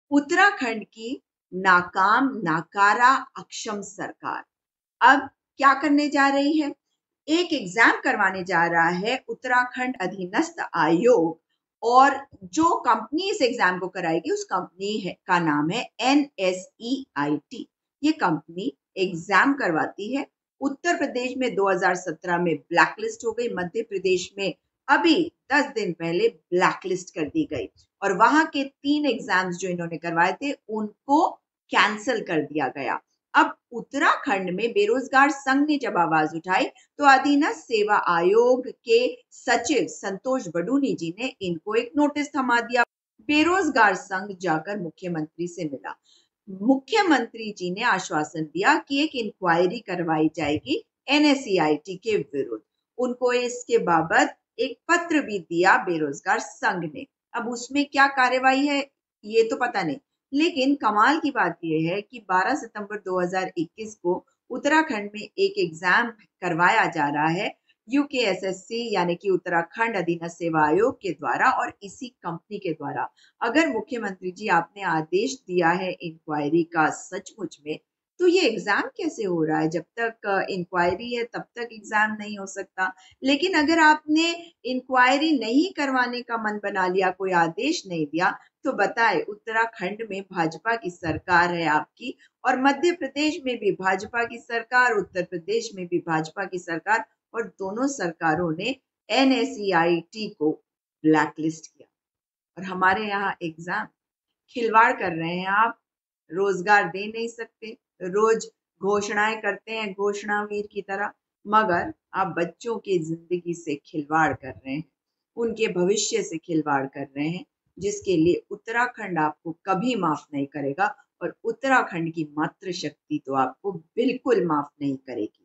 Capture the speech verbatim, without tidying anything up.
उत्तराखंड की नाकाम नाकारा अक्षम सरकार अब क्या करने जा रही है? एक एग्जाम करवाने जा रहा है उत्तराखंड अधीनस्थ आयोग, और जो कंपनी इस एग्जाम को कराएगी उस कंपनी है का नाम है N S E I T. ये कंपनी एग्जाम करवाती है। उत्तर प्रदेश में दो हज़ार सत्रह में ब्लैकलिस्ट हो गई, मध्य प्रदेश में अभी दस दिन पहले ब्लैकलिस्ट कर दी गई, और वहां के तीन एग्जाम्स जो इन्होंने करवाए थे उनको कैंसिल कर दिया गया। अब उत्तराखंड में बेरोजगार संघ ने जब आवाज उठाई तो अधीनस्थ सेवा आयोग के सचिव संतोष बडूनी जी ने इनको एक नोटिस थमा दिया। बेरोजगार संघ जाकर मुख्यमंत्री से मिला। मुख्यमंत्री जी ने आश्वासन दिया कि एक इंक्वायरी करवाई जाएगी N S E I T के विरुद्ध। उनको इसके बाबत एक पत्र भी दिया बेरोजगार संघ ने। अब उसमें क्या कार्रवाई है ये तो पता नहीं, लेकिन कमाल की बात यह है कि बारह सितंबर दो हज़ार इक्कीस को उत्तराखंड में एक एग्जाम करवाया जा रहा है यू के एस एस सी यानी कि उत्तराखंड अधीनस्थ सेवा आयोग के द्वारा और इसी कंपनी के द्वारा। अगर मुख्यमंत्री जी आपने आदेश दिया है इंक्वायरी का सचमुच में, तो ये एग्जाम कैसे हो रहा है? जब तक इंक्वायरी है तब तक एग्जाम नहीं हो सकता। लेकिन अगर आपने इंक्वायरी नहीं करवाने का मन बना लिया, कोई आदेश नहीं दिया, तो बताए उत्तराखंड में भाजपा की सरकार है आपकी, और मध्य प्रदेश में भी भाजपा की सरकार, उत्तर प्रदेश में भी भाजपा की सरकार, और दोनों सरकारों ने N S E I T को ब्लैकलिस्ट किया। और हमारे यहाँ एग्जाम खिलवाड़ कर रहे हैं आप। रोजगार दे नहीं सकते, रोज घोषणाएं करते हैं घोषणावीर की तरह, मगर आप बच्चों की जिंदगी से खिलवाड़ कर रहे हैं, उनके भविष्य से खिलवाड़ कर रहे हैं, जिसके लिए उत्तराखंड आपको कभी माफ नहीं करेगा, और उत्तराखंड की मातृशक्ति तो आपको बिल्कुल माफ नहीं करेगी।